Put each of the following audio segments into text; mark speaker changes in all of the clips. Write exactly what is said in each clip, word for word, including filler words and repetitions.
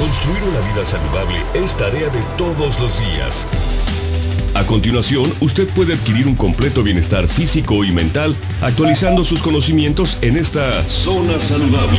Speaker 1: Construir una vida saludable es tarea de todos los días. A continuación, usted puede adquirir un completo bienestar físico y mental actualizando sus conocimientos en esta Zona Saludable.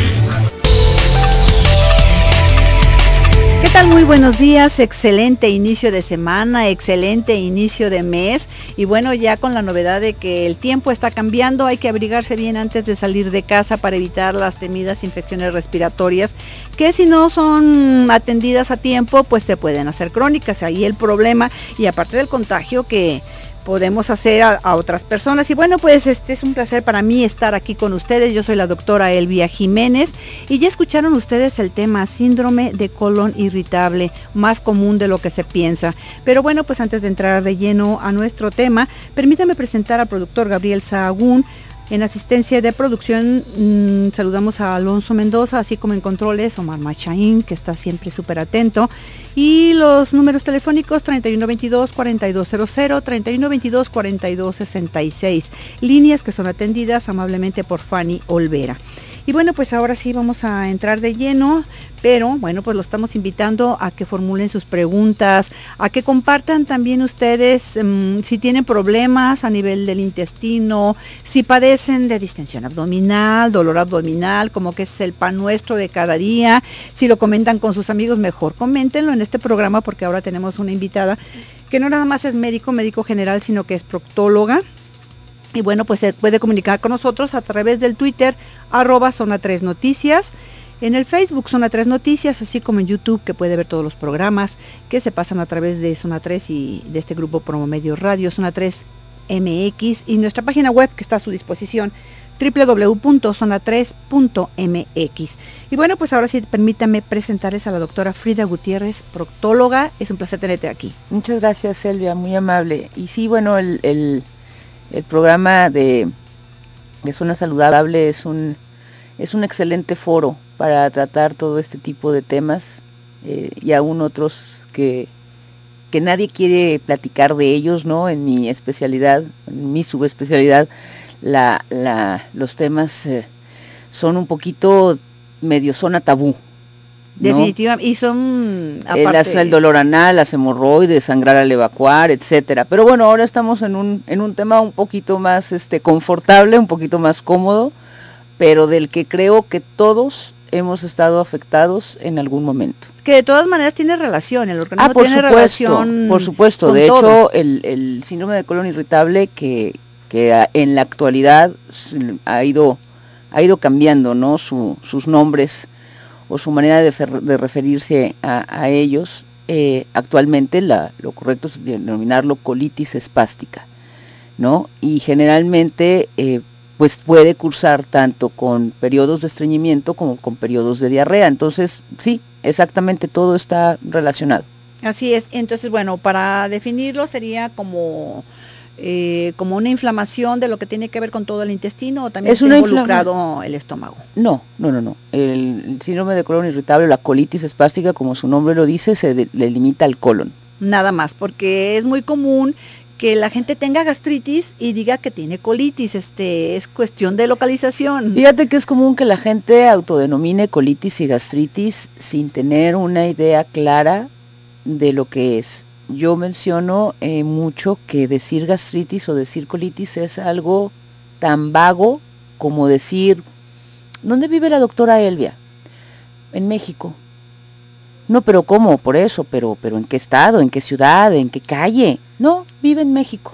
Speaker 2: ¿Qué tal? Muy buenos días, excelente inicio de semana, excelente inicio de mes y bueno, ya con la novedad de que el tiempo está cambiando, hay que abrigarse bien antes de salir de casa para evitar las temidas infecciones respiratorias que si no son atendidas a tiempo pues se pueden hacer crónicas, ahí el problema y aparte del contagio que podemos hacer a, a otras personas. Y bueno, pues este es un placer para mí estar aquí con ustedes. Yo soy la doctora Elvia Jiménez y ya escucharon ustedes el tema síndrome de colon irritable, más común de lo que se piensa. Pero bueno, pues antes de entrar de lleno a nuestro tema, permítame presentar al productor Gabriel Sahagún. En asistencia de producción mmm, saludamos a Alonso Mendoza, así como en controles Omar Machaín, que está siempre súper atento. Y los números telefónicos treinta y uno veintidós, cuarenta y dos cero cero, treinta y uno veintidós, cuarenta y dos sesenta y seis. Líneas que son atendidas amablemente por Fanny Olvera. Y bueno, pues ahora sí vamos a entrar de lleno, pero bueno, pues lo estamos invitando a que formulen sus preguntas, a que compartan también ustedes um, si tienen problemas a nivel del intestino, si padecen de distensión abdominal, dolor abdominal, como que es el pan nuestro de cada día, si lo comentan con sus amigos, mejor coméntenlo en este programa porque ahora tenemos una invitada que no nada más es médico, médico general, sino que es proctóloga. Y bueno, pues se puede comunicar con nosotros a través del Twitter, arroba Zona tres Noticias, en el Facebook Zona tres Noticias, así como en YouTube, que puede ver todos los programas que se pasan a través de Zona tres y de este grupo Promomedio Radio, Zona tres M X, y nuestra página web que está a su disposición, doble u doble u doble u punto zona tres punto m x. Y bueno, pues ahora sí, permítame presentarles a la doctora Frida Gutiérrez, proctóloga. Es un placer tenerte aquí.
Speaker 3: Muchas gracias, Elvia, muy amable. Y sí, bueno, el... el... El programa de, de Zona Saludable es un, es un excelente foro para tratar todo este tipo de temas eh, y aún otros que, que nadie quiere platicar de ellos, ¿no? En mi especialidad, en mi subespecialidad, la, la, los temas eh, son un poquito medio zona tabú.
Speaker 2: Definitivamente, ¿no? Y son
Speaker 3: aparte, el, el dolor anal, las hemorroides, sangrar al evacuar, etcétera. Pero bueno, ahora estamos en un en un tema un poquito más este confortable, un poquito más cómodo, pero del que creo que todos hemos estado afectados en algún momento.
Speaker 2: Que de todas maneras tiene relación, el organismo
Speaker 3: ah, por
Speaker 2: tiene
Speaker 3: supuesto,
Speaker 2: relación.
Speaker 3: Por supuesto, de todo. hecho, el, el síndrome de colon irritable que, que en la actualidad ha ido ha ido cambiando, ¿no? Su, sus nombres o su manera de, fer, de referirse a, a ellos, eh, actualmente la, lo correcto es denominarlo colitis espástica, ¿no? Y generalmente eh, pues puede cursar tanto con periodos de estreñimiento como con periodos de diarrea, entonces sí, exactamente todo está relacionado.
Speaker 2: Así es, entonces bueno, para definirlo sería como... Eh, como una inflamación de lo que tiene que ver con todo el intestino o también
Speaker 3: es está
Speaker 2: involucrado el estómago.
Speaker 3: No, no, no, no. El, el síndrome de colon irritable, la colitis espástica, como su nombre lo dice, se de, le limita al colon.
Speaker 2: Nada más, porque es muy común que la gente tenga gastritis y diga que tiene colitis, este es cuestión de localización.
Speaker 3: Fíjate que es común que la gente autodenomine colitis y gastritis sin tener una idea clara de lo que es. Yo menciono eh, mucho que decir gastritis o decir colitis es algo tan vago como decir, ¿dónde vive la doctora Elvia? En México. No, pero ¿cómo? Por eso, pero, pero ¿en qué estado? ¿En qué ciudad? ¿En qué calle? No, vive en México.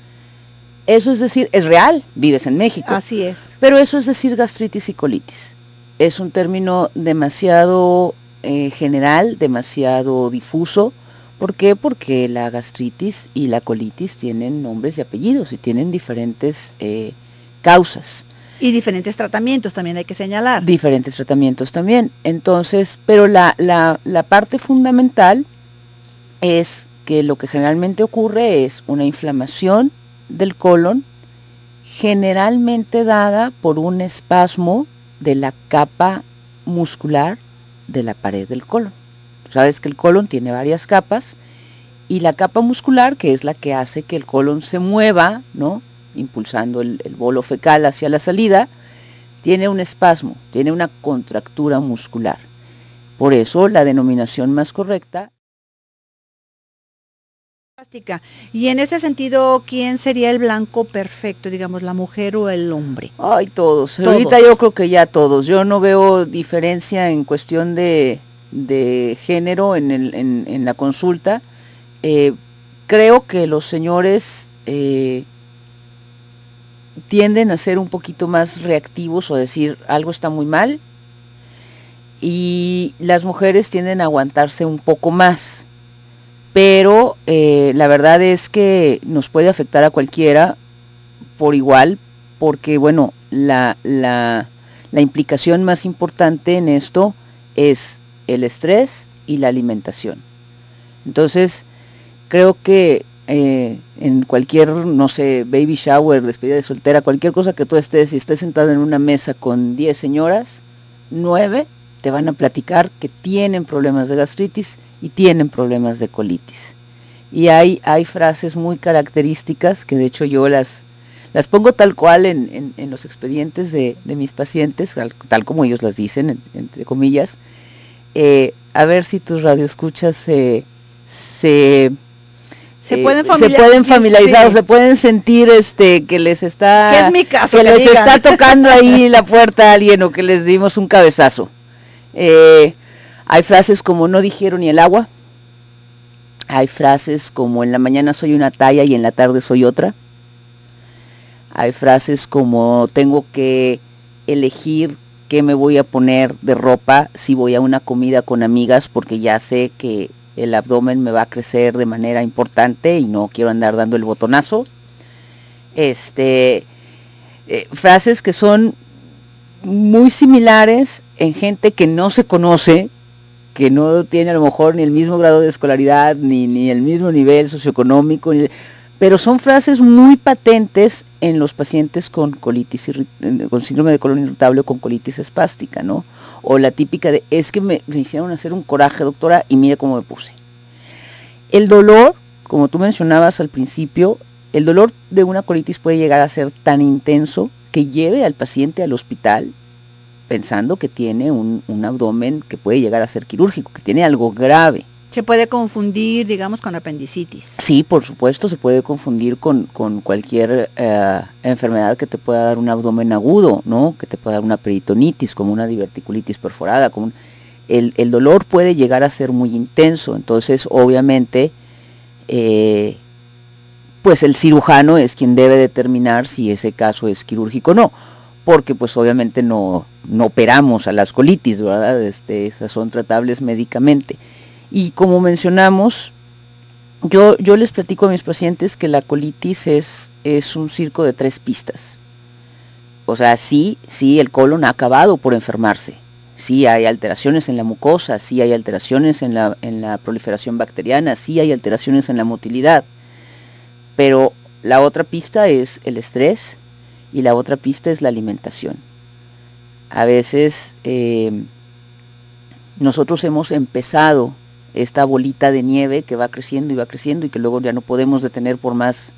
Speaker 3: Eso es decir, es real, vives en México.
Speaker 2: Así es.
Speaker 3: Pero eso es decir gastritis y colitis. Es un término demasiado eh, general, demasiado difuso. ¿Por qué? Porque la gastritis y la colitis tienen nombres y apellidos y tienen diferentes eh, causas.
Speaker 2: Y diferentes tratamientos también hay que señalar.
Speaker 3: Diferentes tratamientos también. Entonces, pero la, la, la parte fundamental es que lo que generalmente ocurre es una inflamación del colon, generalmente dada por un espasmo de la capa muscular de la pared del colon. Sabes que el colon tiene varias capas y la capa muscular, que es la que hace que el colon se mueva, ¿no? Impulsando el, el bolo fecal hacia la salida, tiene un espasmo, tiene una contractura muscular. Por eso la denominación más correcta.
Speaker 2: Y en ese sentido, ¿quién sería el blanco perfecto, digamos, la mujer o el hombre?
Speaker 3: Ay, todos.
Speaker 2: todos.
Speaker 3: Ahorita yo creo que ya todos. Yo no veo diferencia en cuestión de, de género en, el, en, en la consulta. Eh, creo que los señores eh, tienden a ser un poquito más reactivos o decir algo está muy mal, y las mujeres tienden a aguantarse un poco más. Pero eh, la verdad es que nos puede afectar a cualquiera por igual, porque bueno, la, la, la implicación más importante en esto es el estrés y la alimentación. Entonces, creo que eh, en cualquier, no sé, baby shower, despedida de soltera, cualquier cosa que tú estés, si estés sentado en una mesa con diez señoras, nueve te van a platicar que tienen problemas de gastritis y tienen problemas de colitis. Y hay, hay frases muy características que de hecho yo las, las pongo tal cual en, en, en los expedientes de, de mis pacientes, tal como ellos las dicen, en, entre comillas. Eh, a ver si tus radioescuchas eh, se...
Speaker 2: Se pueden,
Speaker 3: eh, se pueden familiarizar, sí. O se pueden sentir este que les está...
Speaker 2: Que es mi caso,
Speaker 3: que, que les
Speaker 2: digan.
Speaker 3: está tocando ahí la puerta a alguien o que les dimos un cabezazo. Eh, hay frases como no dijeron ni el agua, hay frases como en la mañana soy una talla y en la tarde soy otra, hay frases como tengo que elegir qué me voy a poner de ropa si voy a una comida con amigas porque ya sé que el abdomen me va a crecer de manera importante y no quiero andar dando el botonazo. Este, eh, frases que son muy similares en gente que no se conoce, que no tiene a lo mejor ni el mismo grado de escolaridad, ni, ni el mismo nivel socioeconómico, ni, pero son frases muy patentes en los pacientes con colitis, con síndrome de colon irritable o con colitis espástica, ¿no? O la típica de, es que me, me hicieron hacer un coraje, doctora, y mire cómo me puse. El dolor, como tú mencionabas al principio, el dolor de una colitis puede llegar a ser tan intenso que lleve al paciente al hospital pensando que tiene un, un abdomen que puede llegar a ser quirúrgico, que tiene algo grave.
Speaker 2: Se puede confundir, digamos, con apendicitis.
Speaker 3: Sí, por supuesto, se puede confundir con, con cualquier eh, enfermedad que te pueda dar un abdomen agudo, ¿no? Que te pueda dar una peritonitis, como una diverticulitis perforada. Como un, el, el dolor puede llegar a ser muy intenso, entonces obviamente eh, pues el cirujano es quien debe determinar si ese caso es quirúrgico o no, porque pues obviamente no, no operamos a las colitis, ¿verdad? Este, esas son tratables médicamente. Y como mencionamos, yo, yo les platico a mis pacientes que la colitis es, es un circo de tres pistas. O sea, sí, sí, el colon ha acabado por enfermarse, sí hay alteraciones en la mucosa, sí hay alteraciones en la, en la proliferación bacteriana, sí hay alteraciones en la motilidad, pero la otra pista es el estrés y la otra pista es la alimentación. A veces eh, nosotros hemos empezado esta bolita de nieve que va creciendo y va creciendo y que luego ya no podemos detener por más,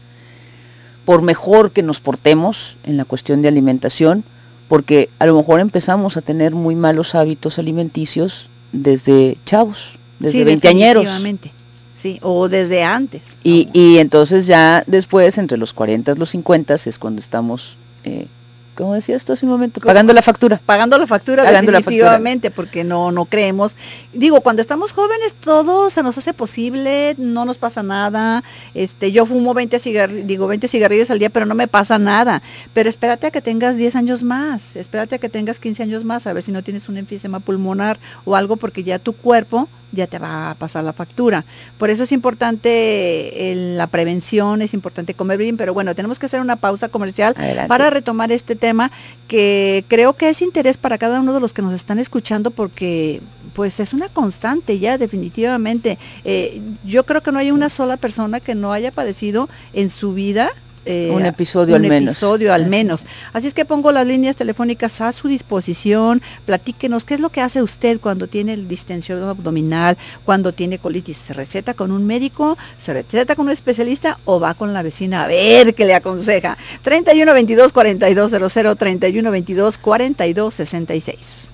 Speaker 3: por mejor que nos portemos en la cuestión de alimentación, porque a lo mejor empezamos a tener muy malos hábitos alimenticios desde chavos, desde
Speaker 2: sí,
Speaker 3: veinteañeros.
Speaker 2: Sí, o desde antes.
Speaker 3: Y, y entonces ya después, entre los cuarenta y los cincuenta, es cuando estamos, eh, como decías tú hace un momento, pagando la factura.
Speaker 2: Pagando la factura,
Speaker 3: pagando
Speaker 2: definitivamente,
Speaker 3: la factura.
Speaker 2: Porque no, no creemos. Digo, cuando estamos jóvenes todo se nos hace posible, no nos pasa nada. Este, yo fumo veinte cigarrillos, digo veinte cigarrillos al día, pero no me pasa nada. Pero espérate a que tengas diez años más, espérate a que tengas quince años más, a ver si no tienes un enfisema pulmonar o algo, porque ya tu cuerpo ya te va a pasar la factura. Por eso es importante el, la prevención, es importante comer bien, pero bueno, tenemos que hacer una pausa comercial. Adelante. Para retomar este tema que creo que es interés para cada uno de los que nos están escuchando, porque pues es una constante ya definitivamente. Eh, yo creo que no hay una sola persona que no haya padecido en su vida Eh,
Speaker 3: un episodio
Speaker 2: un
Speaker 3: al menos.
Speaker 2: episodio al menos. Así es que pongo las líneas telefónicas a su disposición. Platíquenos qué es lo que hace usted cuando tiene el distensión abdominal, cuando tiene colitis. ¿Se receta con un médico? ¿Se receta con un especialista? ¿O va con la vecina a ver qué le aconseja? treinta y uno veintidós cuarenta y dos cero cero, treinta y uno veintidós cuarenta y dos sesenta y seis.